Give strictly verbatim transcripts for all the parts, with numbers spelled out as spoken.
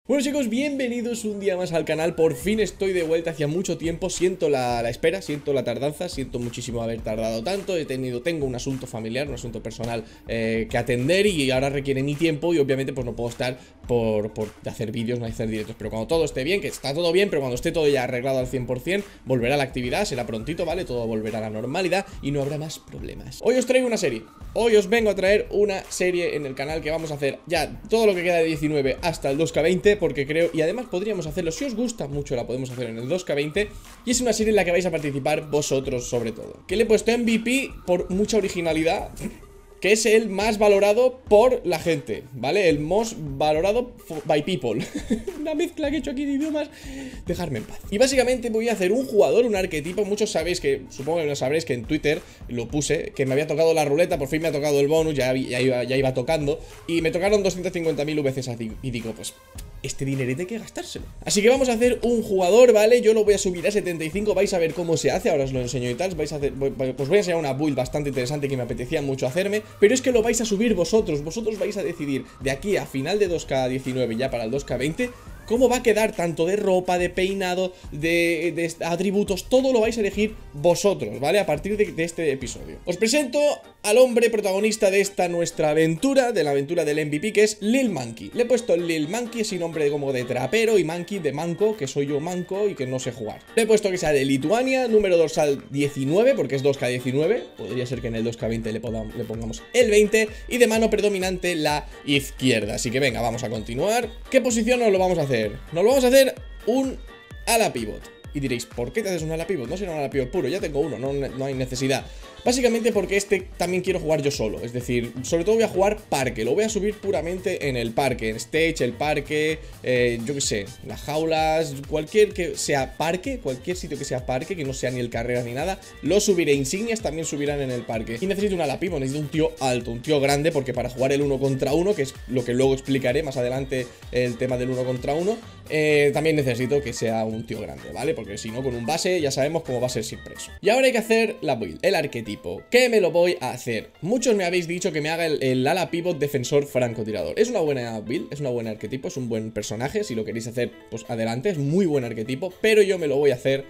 Bueno chicos, bienvenidos un día más al canal. Por fin estoy de vuelta, hacía mucho tiempo. Siento la, la espera, siento la tardanza, siento muchísimo haber tardado tanto. He tenido, tengo un asunto familiar, un asunto personal eh, que atender y ahora requiere mi tiempo. Y obviamente pues no puedo estar por, por hacer vídeos, no hacer directos. Pero cuando todo esté bien, que está todo bien, pero cuando esté todo ya arreglado al cien por cien, volverá la actividad, será prontito, ¿vale? Todo volverá a la normalidad y no habrá más problemas. Hoy os traigo una serie, hoy os vengo a traer una serie en el canal que vamos a hacer ya todo lo que queda de diecinueve hasta el dos K veinte. Porque creo, y además podríamos hacerlo, si os gusta mucho la podemos hacer en el dos K veinte. Y es una serie en la que vais a participar vosotros sobre todo, que le he puesto M V P por mucha originalidad, que es el más valorado por la gente, ¿vale? El most valorado by people. Una mezcla que he hecho aquí de idiomas. Dejarme en paz. Y básicamente voy a hacer un jugador, un arquetipo. Muchos sabéis que, supongo que lo sabréis, que en Twitter lo puse, que me había tocado la ruleta, por fin me ha tocado el bonus, ya, ya, iba, ya iba tocando. Y me tocaron doscientos cincuenta mil veces así. Y digo, pues este dinerito hay que gastárselo. Así que vamos a hacer un jugador, ¿vale? Yo lo voy a subir a setenta y cinco, vais a ver cómo se hace, ahora os lo enseño y tal. Vais a hacer, pues voy a enseñar una build bastante interesante que me apetecía mucho hacerme. Pero es que lo vais a subir vosotros, vosotros vais a decidir de aquí a final de dos K diecinueve, ya para el dos K veinte, cómo va a quedar tanto de ropa, de peinado, de, de atributos, todo lo vais a elegir vosotros, ¿vale? A partir de, de este episodio. Os presento al hombre protagonista de esta nuestra aventura, de la aventura del M V P, que es Lil Monkey. Le he puesto Lil Monkey, sin nombre como de trapero, y Monkey de manco, que soy yo manco y que no sé jugar. Le he puesto que sea de Lituania, número dorsal diecinueve, porque es dos K diecinueve, podría ser que en el dos K veinte le, le pongamos el veinte, y de mano predominante la izquierda. Así que venga, vamos a continuar. ¿Qué posición nos lo vamos a hacer? Nos lo vamos a hacer un ala pivot. Y diréis, ¿por qué te haces un ala pivot? No será un ala pivot puro, ya tengo uno, no, no hay necesidad. Básicamente porque este también quiero jugar yo solo. Es decir, sobre todo voy a jugar parque. Lo voy a subir puramente en el parque, en stage, el parque, eh, yo qué sé, las jaulas, cualquier que sea parque, cualquier sitio que sea parque, que no sea ni el carrera ni nada, lo subiré. Insignias también subirán en el parque. Y necesito un ala pivot, necesito un tío alto, un tío grande, porque para jugar el uno contra uno, que es lo que luego explicaré más adelante, el tema del uno contra uno, eh, también necesito que sea un tío grande, ¿vale? Porque si no, con un base ya sabemos cómo va a ser siempre eso. Y ahora hay que hacer la build, el arquetipo. ¿Qué me lo voy a hacer? Muchos me habéis dicho que me haga el, el ala pivot defensor francotirador. Es una buena build, es una buena arquetipo, es un buen personaje. Si lo queréis hacer, pues adelante, es muy buen arquetipo. Pero yo me lo voy a hacer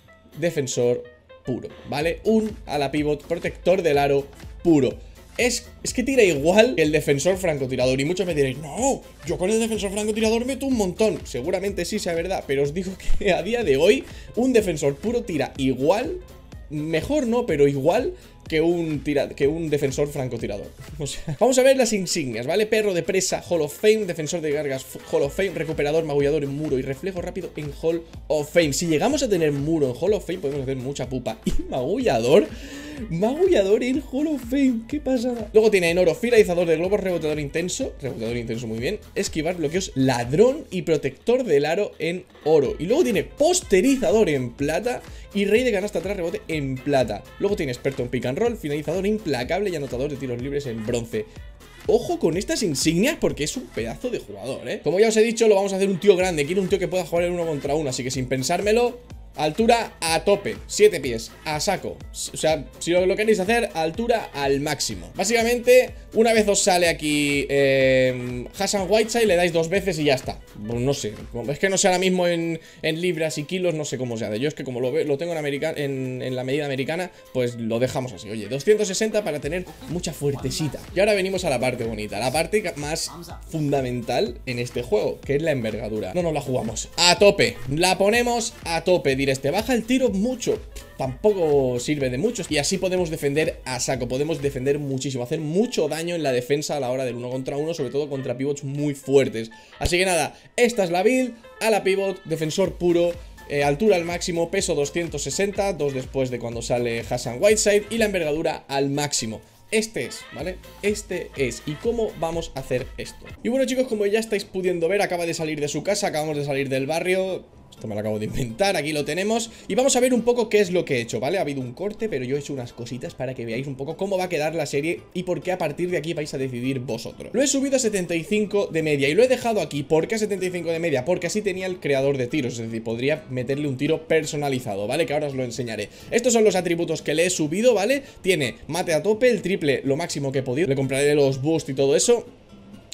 defensor puro, ¿vale? Un ala pivot protector del aro puro. Es, es que tira igual que el defensor francotirador. Y muchos me diréis, no, yo con el defensor francotirador meto un montón. Seguramente sí sea verdad, pero os digo que a día de hoy un defensor puro tira igual, mejor no, pero igual que un, tira, que un defensor francotirador. O sea, vamos a ver las insignias, ¿vale? Perro de presa, Hall of Fame. Defensor de cargas, Hall of Fame. Recuperador, magullador en muro y reflejo rápido en Hall of Fame. Si llegamos a tener muro en Hall of Fame, podemos hacer mucha pupa. Y magullador, magullador en Hall of Fame, qué pasada. Luego tiene en oro, finalizador de globos, rebotador intenso. Rebotador intenso, muy bien. Esquivar bloqueos, ladrón y protector del aro en oro. Y luego tiene posterizador en plata y rey de canasta tras rebote en plata. Luego tiene experto en pick and roll, finalizador implacable y anotador de tiros libres en bronce. Ojo con estas insignias porque es un pedazo de jugador, ¿eh? Como ya os he dicho, lo vamos a hacer un tío grande. Quiero un tío que pueda jugar el uno contra uno, así que sin pensármelo, altura a tope, siete pies, a saco. O sea, si lo, lo queréis hacer, altura al máximo. Básicamente, una vez os sale aquí eh, Hassan Whiteside, le dais dos veces y ya está. Pues no sé, es que no sé ahora mismo en, en libras y kilos, no sé cómo se hace. Yo es que como lo, ve, lo tengo en, america, en, en la medida americana, pues lo dejamos así. Oye, doscientos sesenta para tener mucha fuertecita. Y ahora venimos a la parte bonita, la parte más fundamental en este juego, que es la envergadura. No nos la jugamos a tope, la ponemos a tope. Este baja el tiro mucho, tampoco sirve de mucho. Y así podemos defender a saco, podemos defender muchísimo, hacer mucho daño en la defensa a la hora del uno contra uno, sobre todo contra pivots muy fuertes. Así que nada, esta es la build, a la pivot, defensor puro, eh, altura al máximo, peso doscientos sesenta, dos después de cuando sale Hassan Whiteside, y la envergadura al máximo. Este es, ¿vale? Este es. ¿Y cómo vamos a hacer esto? Y bueno chicos, como ya estáis pudiendo ver, acaba de salir de su casa, acabamos de salir del barrio. Esto me lo acabo de inventar, aquí lo tenemos. Y vamos a ver un poco qué es lo que he hecho, ¿vale? Ha habido un corte, pero yo he hecho unas cositas para que veáis un poco cómo va a quedar la serie y por qué a partir de aquí vais a decidir vosotros. Lo he subido a setenta y cinco de media y lo he dejado aquí. ¿Por qué a setenta y cinco de media? Porque así tenía el creador de tiros, es decir, podría meterle un tiro personalizado, ¿vale? Que ahora os lo enseñaré. Estos son los atributos que le he subido, ¿vale? Tiene mate a tope, el triple, lo máximo que he podido. Le compraré los boost y todo eso.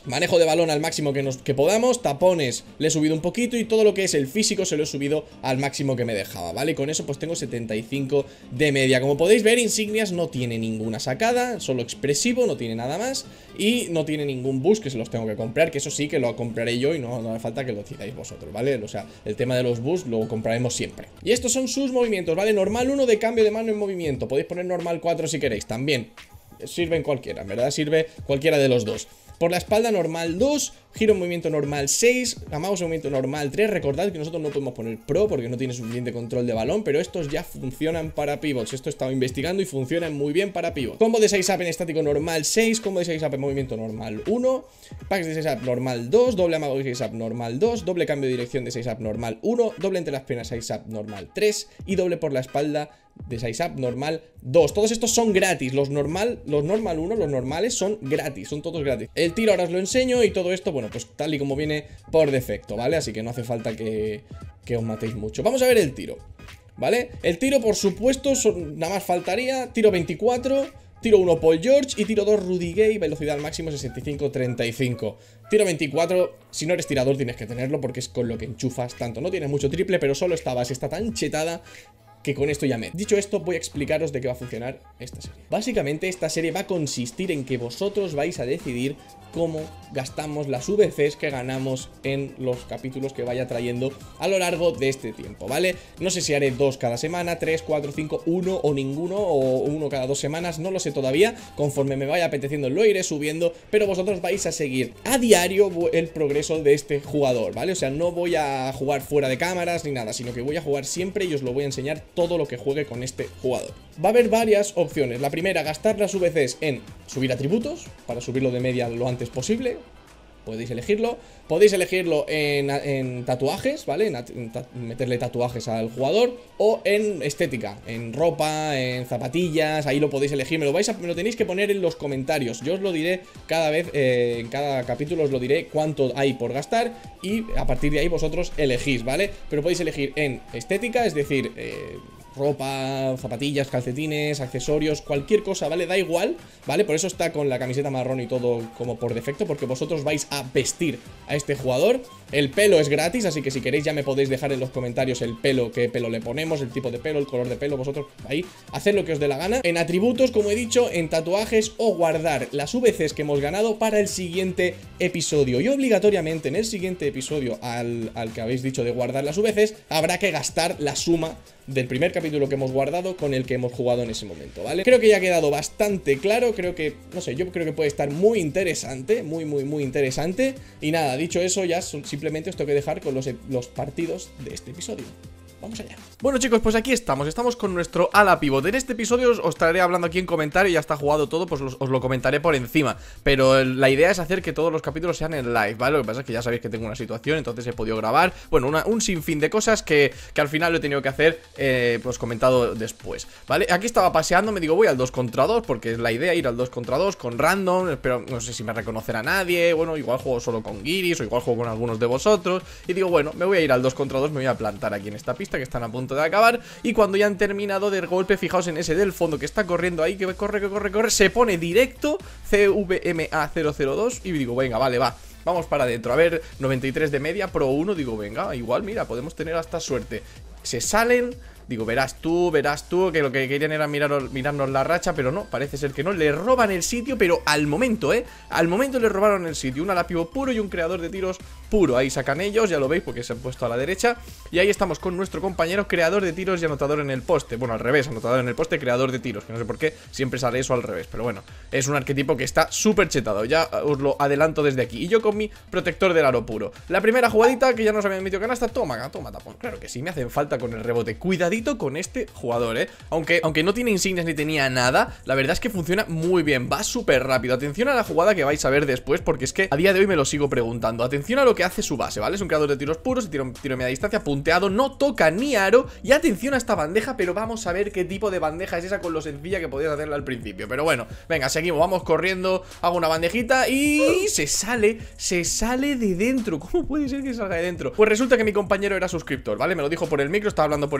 Manejo de balón al máximo que, nos, que podamos. Tapones le he subido un poquito. Y todo lo que es el físico se lo he subido al máximo que me dejaba, ¿vale? Y con eso pues tengo setenta y cinco de media. Como podéis ver, insignias no tiene ninguna sacada, solo expresivo, no tiene nada más. Y no tiene ningún boost que se los tengo que comprar, que eso sí que lo compraré yo y no, no hace falta que lo decidáis vosotros, ¿vale? O sea, el tema de los boosts lo compraremos siempre. Y estos son sus movimientos, ¿vale? Normal uno de cambio de mano en movimiento. Podéis poner normal cuatro si queréis, también sirven cualquiera, en verdad sirve cualquiera de los dos. Por la espalda normal dos, giro en movimiento normal seis, amados en movimiento normal tres. Recordad que nosotros no podemos poner pro porque no tiene suficiente control de balón, pero estos ya funcionan para pivots. Esto he estado investigando y funcionan muy bien para pivots. Combo de seis up en estático normal seis, combo de seis up en movimiento normal uno, packs de seis up normal dos, doble amago de seis up normal dos, doble cambio de dirección de seis up normal uno, doble entre las piernas seis up normal tres y doble por la espalda de seis up normal dos. Todos estos son gratis, los normal, los normal uno, los normales son gratis, son todos gratis. El tiro ahora os lo enseño y todo esto, bueno, pues tal y como viene por defecto, ¿vale? Así que no hace falta que, que os matéis mucho. Vamos a ver el tiro, ¿vale? El tiro, por supuesto, son, nada más faltaría, tiro veinticuatro, tiro uno Paul George y tiro dos Rudy Gay, velocidad al máximo sesenta y cinco treinta y cinco. Tiro veinticuatro, si no eres tirador tienes que tenerlo porque es con lo que enchufas tanto. No tienes mucho triple, pero solo esta base está tan chetada que con esto ya me... Dicho esto, voy a explicaros de qué va a funcionar esta serie. Básicamente esta serie va a consistir en que vosotros vais a decidir cómo gastamos las V Cs que ganamos en los capítulos que vaya trayendo a lo largo de este tiempo, ¿vale? No sé si haré dos cada semana, tres, cuatro, cinco, uno o ninguno, o uno cada dos semanas, no lo sé todavía. Conforme me vaya apeteciendo lo iré subiendo, pero vosotros vais a seguir a diario el progreso de este jugador, ¿vale? O sea, no voy a jugar fuera de cámaras ni nada, sino que voy a jugar siempre y os lo voy a enseñar todo lo que juegue con este jugador. Va a haber varias opciones. La primera, gastar las V Cs en subir atributos, para subirlo de media lo antes posible. Podéis elegirlo. Podéis elegirlo en, en tatuajes, ¿vale? En, en ta meterle tatuajes al jugador. O en estética, en ropa, en zapatillas. Ahí lo podéis elegir. Me lo, vais a, me lo tenéis que poner en los comentarios. Yo os lo diré cada vez, eh, en cada capítulo os lo diré cuánto hay por gastar. Y a partir de ahí vosotros elegís, ¿vale? Pero podéis elegir en estética, es decir... Eh, ropa, zapatillas, calcetines, accesorios, cualquier cosa, ¿vale? Da igual, ¿vale? Por eso está con la camiseta marrón y todo como por defecto, porque vosotros vais a vestir a este jugador. El pelo es gratis, así que si queréis ya me podéis dejar en los comentarios el pelo, qué pelo le ponemos, el tipo de pelo, el color de pelo, vosotros ahí, haced lo que os dé la gana. En atributos, como he dicho, en tatuajes o guardar las V Cs que hemos ganado para el siguiente episodio. Y obligatoriamente en el siguiente episodio al, al que habéis dicho de guardar las V Cs, habrá que gastar la suma del primer capítulo que hemos guardado con el que hemos jugado en ese momento, ¿vale? Creo que ya ha quedado bastante claro, creo que, no sé, yo creo que puede estar muy interesante, muy, muy, muy interesante. Y nada, dicho eso, ya simplemente os tengo que dejar con los, los partidos de este episodio. Vamos allá. Bueno, chicos, pues aquí estamos, estamos con nuestro ala pivot. En este episodio os, os estaré hablando aquí en comentario. Ya está jugado todo, pues los, os lo comentaré por encima. Pero el, la idea es hacer que todos los capítulos sean en live, ¿vale? Lo que pasa es que ya sabéis que tengo una situación, entonces he podido grabar, bueno, una, un sinfín de cosas que, que al final lo he tenido que hacer, eh, pues comentado después, ¿vale? Aquí estaba paseando, me digo, voy al dos contra dos, porque es la idea ir al dos contra dos con random, pero no sé si me reconocerá nadie. Bueno, igual juego solo con guiris o igual juego con algunos de vosotros. Y digo, bueno, me voy a ir al dos contra dos, me voy a plantar aquí en esta pista que están a punto de acabar. Y cuando ya han terminado de golpe, fijaos en ese del fondo que está corriendo ahí, que corre, que corre, corre, se pone directo C V M A cero cero dos. Y digo, venga, vale, va, vamos para adentro. A ver, noventa y tres de media, pro uno. Digo, venga, igual, mira, podemos tener hasta suerte. Se salen. Digo, verás tú, verás tú, que lo que querían era mirar, mirarnos la racha, pero no, parece ser que no. Le roban el sitio, pero al momento, ¿eh? Al momento le robaron el sitio. Un ala pivot puro y un creador de tiros puro. Ahí sacan ellos, ya lo veis porque se han puesto a la derecha. Y ahí estamos con nuestro compañero creador de tiros y anotador en el poste. Bueno, al revés, anotador en el poste, creador de tiros, que no sé por qué siempre sale eso al revés. Pero bueno, es un arquetipo que está súper chetado. Ya os lo adelanto desde aquí. Y yo con mi protector del aro puro. La primera jugadita que ya nos habían metido canasta. Toma, toma, tapón. Claro que sí, me hacen falta con el rebote. Cuidadito con este jugador, ¿eh? Aunque, aunque no tiene insignias ni tenía nada, la verdad es que funciona muy bien, va súper rápido. Atención a la jugada que vais a ver después, porque es que a día de hoy me lo sigo preguntando. Atención a lo que hace su base, ¿vale? Es un creador de tiros puros, tiro, tiro de media distancia, punteado, no toca ni aro. Y atención a esta bandeja, pero vamos a ver qué tipo de bandeja es esa con lo sencilla que podías hacerla al principio. Pero bueno, venga, seguimos, vamos corriendo, hago una bandejita y se sale, se sale de dentro. ¿Cómo puede ser que salga de dentro? Pues resulta que mi compañero era suscriptor, ¿vale? Me lo dijo por el micro, estaba hablando por el micro y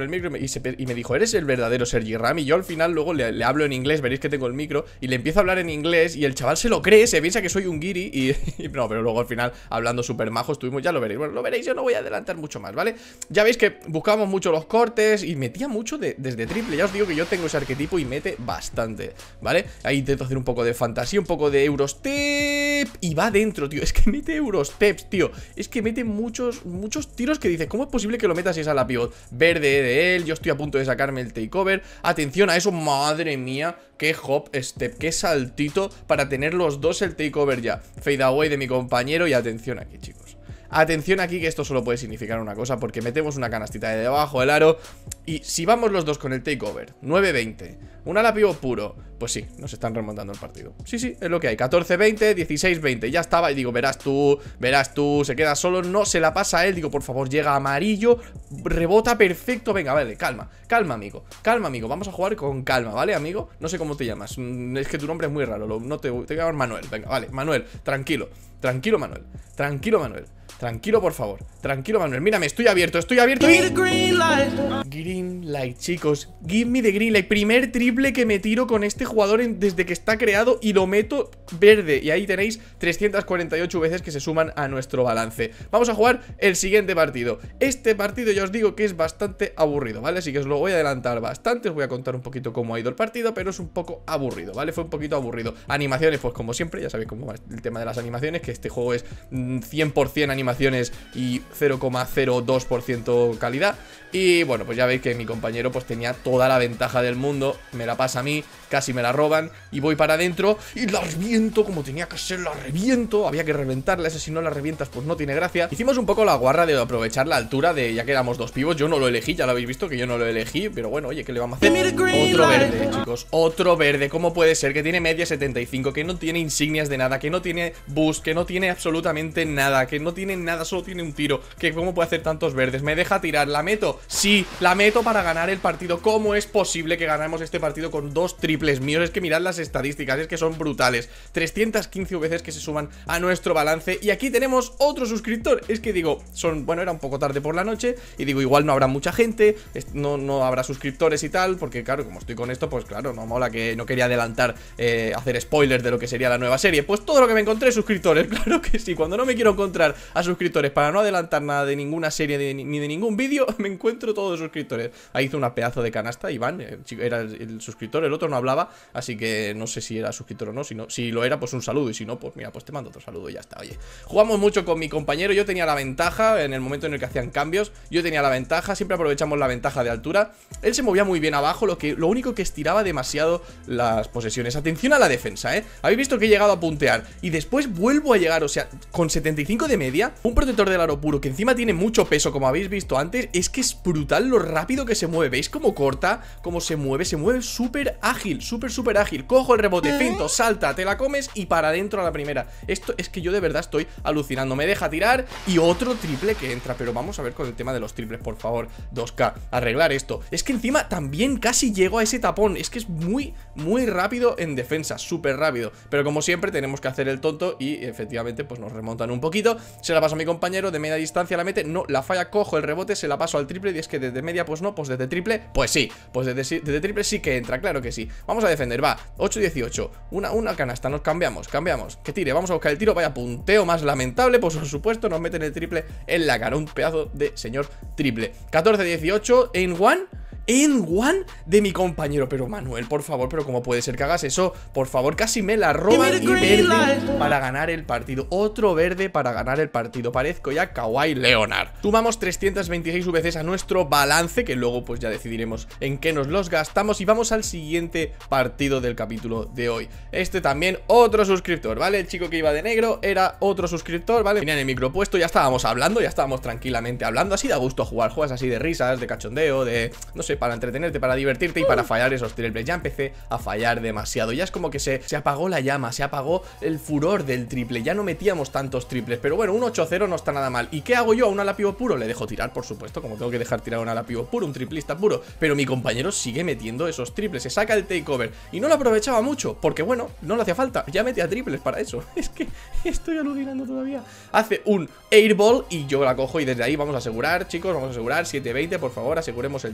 y, se, y me dijo, eres el verdadero Sergi Ram. Y yo al final luego le, le hablo en inglés, veréis que tengo el micro, y le empiezo a hablar en inglés y el chaval se lo cree, se piensa que soy un guiri y, y no, pero luego al final hablando súper majo estuvimos, ya lo veréis. Bueno, lo veréis, yo no voy a adelantar mucho más, ¿vale? Ya veis que buscábamos mucho los cortes y metía mucho de, desde triple. Ya os digo que yo tengo ese arquetipo y mete bastante, ¿vale? Ahí intento hacer un poco de fantasía, un poco de Eurostep y va dentro, tío. Es que mete Eurosteps, tío. Es que mete muchos, muchos tiros que dice, ¿cómo es posible que lo metas si es a la pivot? Verde de él, yo estoy a punto de sacarme el takeover. Atención a eso, madre mía, qué hop step, qué saltito para tener los dos el takeover ya. Fade away de mi compañero y atención aquí, chicos. Atención aquí que esto solo puede significar una cosa, porque metemos una canastita de debajo del aro y si vamos los dos con el takeover nueve veinte, un ala pivot puro, pues sí, nos están remontando el partido. Sí, sí, es lo que hay, catorce veinte, dieciséis veinte, ya estaba y digo, verás tú, verás tú, se queda solo, no se la pasa a él, digo, por favor, llega amarillo, rebota perfecto, venga, vale, calma, calma, amigo, calma, amigo, vamos a jugar con calma, ¿vale, amigo? No sé cómo te llamas, es que tu nombre es muy raro, lo, no te, te voy a llamar Manuel, venga, vale, Manuel, tranquilo, tranquilo, Manuel, tranquilo, Manuel. Tranquilo, por favor, tranquilo, Manuel. Mírame, estoy abierto, estoy abierto y... Green light. Green light, chicos. Give me the green light. Primer triple que me tiro con este jugador en, desde que está creado y lo meto verde. Y ahí tenéis trescientas cuarenta y ocho veces que se suman a nuestro balance. Vamos a jugar el siguiente partido. Este partido ya os digo que es bastante aburrido, ¿vale? Así que os lo voy a adelantar bastante. Os voy a contar un poquito cómo ha ido el partido, pero es un poco aburrido, ¿vale? Fue un poquito aburrido. Animaciones, pues como siempre, ya sabéis cómo va el tema de las animaciones, que este juego es cien por cien animaciones y cero coma cero dos por ciento calidad. Y bueno, pues ya veis que mi compañero pues tenía toda la ventaja del mundo. Me la pasa a mí, casi me la roban y voy para adentro y la reviento como tenía que ser, la reviento. Había que reventarla, esa si no la revientas pues no tiene gracia. Hicimos un poco la guarra de aprovechar la altura de, ya que éramos dos pibos. Yo no lo elegí, ya lo habéis visto que yo no lo elegí, pero bueno, oye, ¿qué le vamos a hacer? Otro verde, chicos, otro verde. ¿Cómo puede ser? Que tiene media setenta y cinco, que no tiene insignias de nada, que no tiene boost, que no tiene absolutamente nada, que no tiene nada, solo tiene un tiro. Que cómo puede hacer tantos verdes. ¿Me deja tirar? ¿La meto? Sí, la meto para ganar el partido. ¿Cómo es posible que ganemos este partido con dos triples míos? Es que mirad las estadísticas, es que son brutales. trescientas quince veces que se suman a nuestro balance. Y aquí tenemos otro suscriptor. Es que digo, son, bueno, era un poco tarde por la noche y digo, igual no habrá mucha gente, no, no habrá suscriptores y tal, porque claro, como estoy con esto, pues claro, no mola, que no quería adelantar, eh, hacer spoilers de lo que sería la nueva serie. Pues todo lo que me encontré, suscriptores, claro que sí. Cuando no me quiero encontrar a suscriptores para no adelantar nada de ninguna serie de, ni de ningún vídeo, me encuentro todos los suscriptores. Ahí hizo una pedazo de canasta, Iván, el chico, era el, el suscriptor, el otro no hablaba, así que no sé si era suscriptor o no. Si no, si lo era, pues un saludo, y si no, pues mira, pues te mando otro saludo y ya está. Oye, jugamos mucho con mi compañero, yo tenía la ventaja en el momento en el que hacían cambios, yo tenía la ventaja, siempre aprovechamos la ventaja de altura. Él se movía muy bien abajo, lo, que, lo único que estiraba demasiado las posesiones. Atención a la defensa, ¿eh? Habéis visto que he llegado a puntear y después vuelvo a llegar, o sea, con setenta y cinco de media, un protector del aro puro que encima tiene mucho peso, como habéis visto antes. Es que es brutal lo rápido que se mueve. ¿Veis cómo corta? Cómo se mueve, se mueve súper ágil, súper súper ágil. Cojo el rebote, finto, salta, te la comes y para adentro a la primera. Esto es que yo de verdad estoy alucinando. Me deja tirar y otro triple que entra. Pero vamos a ver con el tema de los triples, por favor. dos K, arreglar esto. Es que encima también casi llego a ese tapón. Es que es muy, muy rápido en defensa, súper rápido. Pero como siempre tenemos que hacer el tonto y efectivamente pues nos remontan un poquito. Se la paso a mi compañero, de media distancia la mete, no, la falla, cojo el rebote, se la paso al triple. Y es que desde media pues no, pues desde triple, pues sí. Pues desde, desde triple sí que entra, claro que sí. Vamos a defender, va, ocho dieciocho, una, una canasta, nos cambiamos, cambiamos, que tire, vamos a buscar el tiro, vaya punteo más lamentable. Pues por supuesto nos meten el triple en la cara, un pedazo de señor triple. Catorce dieciocho en one. En one de mi compañero. Pero Manuel, por favor, pero ¿cómo puede ser que hagas eso? Por favor, casi me la roban. Y verde para ganar el partido. Otro verde para ganar el partido. Parezco ya Kawhi Leonard. Sumamos trescientas veintiséis veces a nuestro balance, que luego pues ya decidiremos en qué nos los gastamos. Y vamos al siguiente partido del capítulo de hoy. Este también otro suscriptor, ¿vale? El chico que iba de negro era otro suscriptor, ¿vale? Tenían el micro puesto, ya estábamos hablando, ya estábamos tranquilamente hablando. Así da gusto jugar, juegas así de risas, de cachondeo, de... no sé, para entretenerte, para divertirte y para fallar esos triples. Ya empecé a fallar demasiado. Ya es como que se, se apagó la llama, se apagó el furor del triple. Ya no metíamos tantos triples. Pero bueno, un ocho cero no está nada mal. ¿Y qué hago yo a un ala pivot puro? Le dejo tirar, por supuesto, como tengo que dejar tirar a un ala pivot puro, un triplista puro. Pero mi compañero sigue metiendo esos triples. Se saca el takeover y no lo aprovechaba mucho, porque bueno, no le hacía falta. Ya metía triples para eso. Es que estoy alucinando todavía. Hace un airball y yo la cojo y desde ahí vamos a asegurar, chicos, vamos a asegurar siete veinte, por favor, aseguremos el tiro.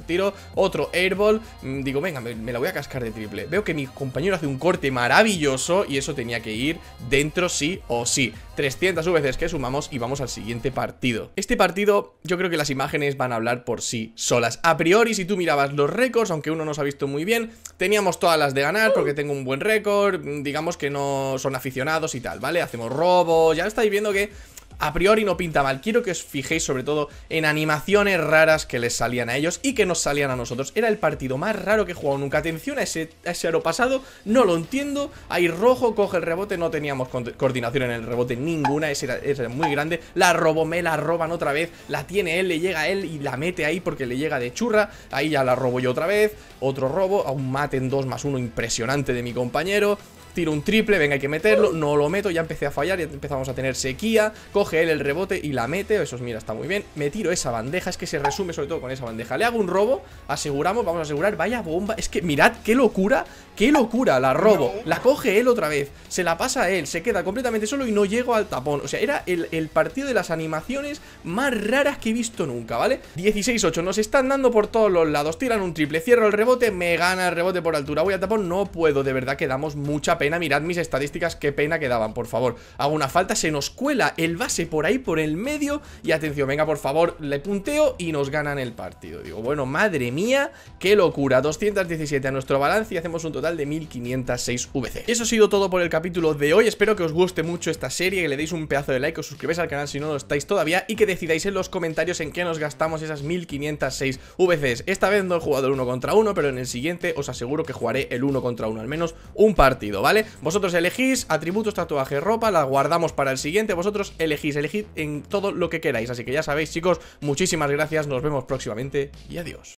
otro airball. mm, Digo, venga, me, me la voy a cascar de triple. Veo que mi compañero hace un corte maravilloso y eso tenía que ir dentro sí o sí. Trescientas veces que sumamos y vamos al siguiente partido. Este partido, yo creo que las imágenes van a hablar por sí solas. A priori, si tú mirabas los récords, aunque uno nos ha visto muy bien, teníamos todas las de ganar porque tengo un buen récord. Digamos que no son aficionados y tal, ¿vale? Hacemos robos, ya estáis viendo que a priori no pinta mal. Quiero que os fijéis sobre todo en animaciones raras que les salían a ellos y que nos salían a nosotros. Era el partido más raro que he jugado nunca. Atención a ese, a ese aro pasado, no lo entiendo. Ahí rojo, coge el rebote, no teníamos coordinación en el rebote ninguna, ese era, ese era muy grande. La robó, me la roban otra vez, la tiene él, le llega a él y la mete ahí porque le llega de churra. Ahí ya la robo yo otra vez, otro robo, a un mate en dos más uno impresionante de mi compañero. Tiro un triple, venga, hay que meterlo, no lo meto, ya empecé a fallar, ya empezamos a tener sequía. Coge él el rebote y la mete, eso mira, está muy bien. Me tiro esa bandeja, es que se resume sobre todo con esa bandeja. Le hago un robo, aseguramos, vamos a asegurar, vaya bomba. Es que mirad, qué locura, qué locura, la robo. La coge él otra vez, se la pasa a él, se queda completamente solo y no llego al tapón. O sea, era el, el partido de las animaciones más raras que he visto nunca, ¿vale? dieciséis ocho, nos están dando por todos los lados, tiran un triple, cierro el rebote, me gana el rebote por altura, voy al tapón, no puedo, de verdad que damos mucha pena. Mirad mis estadísticas, qué pena que daban, por favor. Hago una falta, se nos cuela el base por ahí, por el medio. Y atención, venga, por favor, le punteo y nos ganan el partido. Digo, bueno, madre mía, qué locura. Doscientos diecisiete a nuestro balance y hacemos un total de mil quinientos seis V C. Eso ha sido todo por el capítulo de hoy. Espero que os guste mucho esta serie, que le deis un pedazo de like, que os suscribáis al canal si no lo estáis todavía y que decidáis en los comentarios en qué nos gastamos esas mil quinientos seis V Cs. Esta vez no he jugado el uno contra uno, pero en el siguiente os aseguro que jugaré el uno contra uno, al menos un partido, ¿vale? Vosotros elegís atributos, tatuaje, ropa, la guardamos para el siguiente. Vosotros elegís, elegid en todo lo que queráis. Así que ya sabéis, chicos, muchísimas gracias, nos vemos próximamente y adiós.